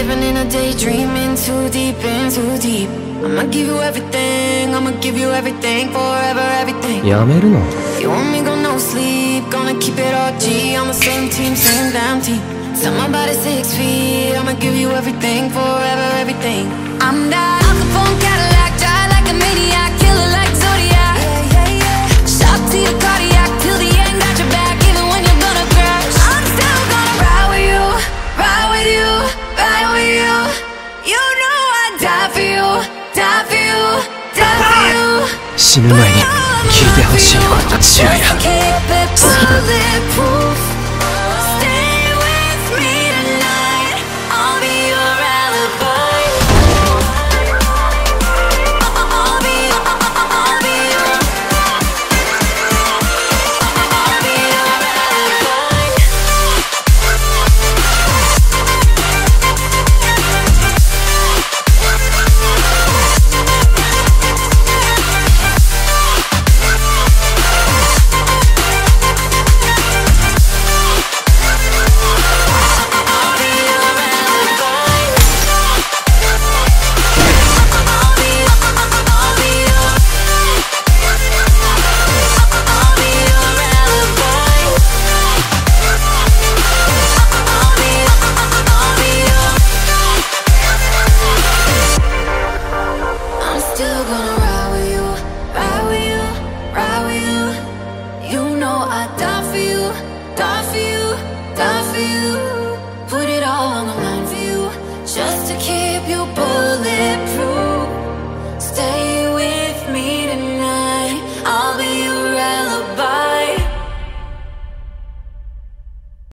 living in a daydreaming too deep in too deep. I'ma give you everything, I'ma give you everything, forever everything. やめるの You want me go no sleep, gonna keep it all G. On the same team, same damn team. Set my body 6 feet, I'ma give you everything, forever everything. I'm that Al Capone Cadillac, drive like a maniac, killer like Zodiac. Shop to your cardiac, till the end, got your back, even when you're gonna crash. I'm still gonna ride with you, ride with you, ride with you. You know I'd die for you, die for you, die for you. 死ぬ前に聞いてほしいこと10や。 Keep it bulletproof.